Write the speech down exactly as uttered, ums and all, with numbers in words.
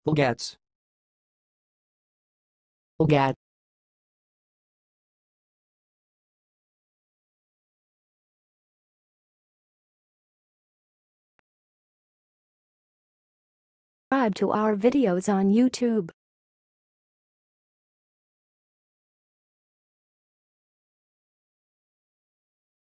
lgats, lgat, Subscribe to our videos on YouTube.